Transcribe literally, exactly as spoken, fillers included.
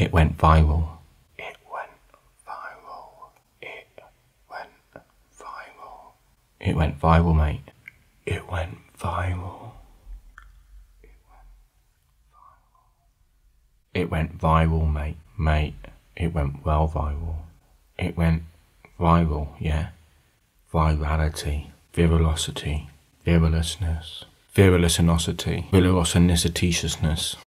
It went viral. It went viral. It went viral. It went viral, mate. It went viral. It went viral, mate. Mate, it went well viral. It went viral, yeah. Virality, virulosity, virulousness, virulousness, virulousness.